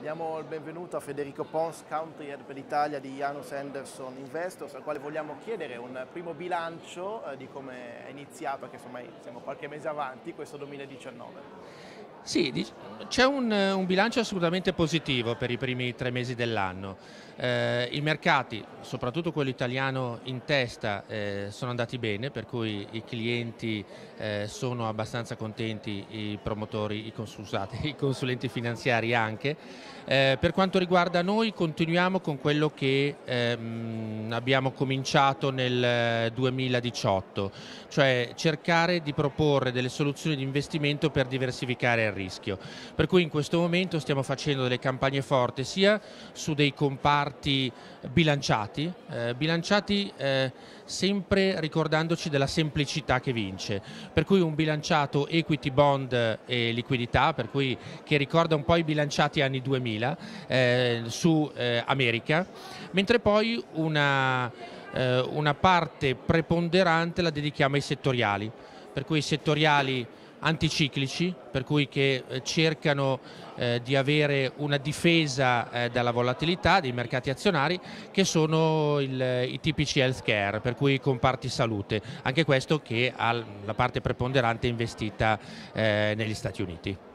Diamo il benvenuto a Federico Pons, Country Head per l'Italia di Janus Henderson Investors, al quale vogliamo chiedere un primo bilancio di come è iniziato, che insomma siamo qualche mese avanti, questo 2019. Sì, c'è un bilancio assolutamente positivo per i primi 3 mesi dell'anno. I mercati, soprattutto quello italiano in testa, sono andati bene, per cui i clienti sono abbastanza contenti, i promotori, i consulenti finanziari anche. Per quanto riguarda noi, continuiamo con quello che abbiamo cominciato nel 2018, cioè cercare di proporre delle soluzioni di investimento per diversificare il rischio. Per cui in questo momento stiamo facendo delle campagne forti sia su dei comparti bilanciati, sempre ricordandoci della semplicità che vince. Per cui un bilanciato equity, bond e liquidità, per cui che ricorda un po' i bilanciati anni 2000 su America, mentre poi una parte preponderante la dedichiamo ai settoriali, per cui i settoriali anticiclici, per cui che cercano di avere una difesa dalla volatilità dei mercati azionari, che sono i tipici healthcare, per cui i comparti salute, anche questo che ha la parte preponderante investita negli Stati Uniti.